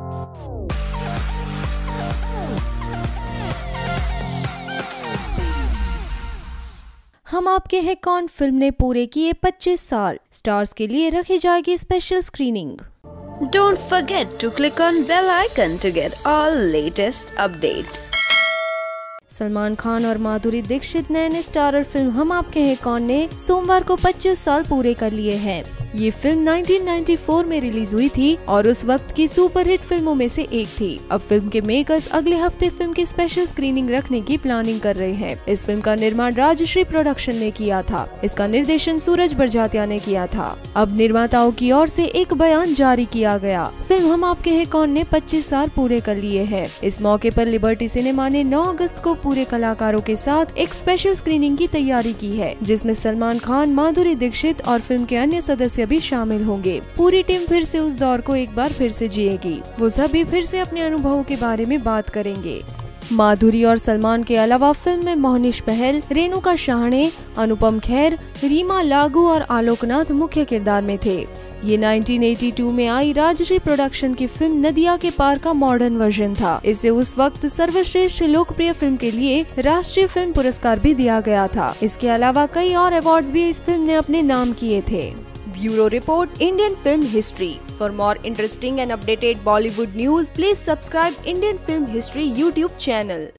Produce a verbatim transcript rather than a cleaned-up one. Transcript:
हम आपके हैं कौन फिल्म ने पूरे किए पच्चीस साल। स्टार्स के लिए रखी जाएगी special screening. Don't forget to click on bell icon to get all latest updates. Salman Khan और माधुरी दीक्षित नए स्टारर फिल्म हम आपके हैं कौन ने सोमवार को पच्चीस साल पूरे कर लिए हैं। ये फिल्म उन्नीस सौ चौरानवे में रिलीज हुई थी और उस वक्त की सुपरहिट फिल्मों में से एक थी। अब फिल्म के मेकर्स अगले हफ्ते फिल्म की स्पेशल स्क्रीनिंग रखने की प्लानिंग कर रहे हैं। इस फिल्म का निर्माण राजश्री प्रोडक्शन ने किया था। इसका निर्देशन सूरज बड़जात्या ने किया था। अब निर्माताओं की ओर से एक बयान जारी किया गया। फिल्म हम आपके हैं कौन ने पच्चीस साल पूरे कर लिए है। इस मौके पर लिबर्टी सिनेमा ने नौ अगस्त को पूरे कलाकारों के साथ एक स्पेशल स्क्रीनिंग की तैयारी की है, जिसमें सलमान खान, माधुरी दीक्षित और फिल्म के अन्य सदस्य भी शामिल होंगे। पूरी टीम फिर से उस दौर को एक बार फिर से जिएगी। वो सभी फिर से अपने अनुभवों के बारे में बात करेंगे। माधुरी और सलमान के अलावा फिल्म में मोहनिश बहल, रेणुका शाहणे, अनुपम खेर, रीमा लागू और आलोकनाथ मुख्य किरदार में थे। ये उन्नीस सौ बयासी में आई राजश्री प्रोडक्शन की फिल्म नदिया के पार का मॉडर्न वर्जन था। इसे उस वक्त सर्वश्रेष्ठ लोकप्रिय फिल्म के लिए राष्ट्रीय फिल्म पुरस्कार भी दिया गया था। इसके अलावा कई और अवार्ड्स भी इस फिल्म ने अपने नाम किए थे। Bureau report, Indian film history. For more interesting and updated Bollywood news, please subscribe Indian film history YouTube channel.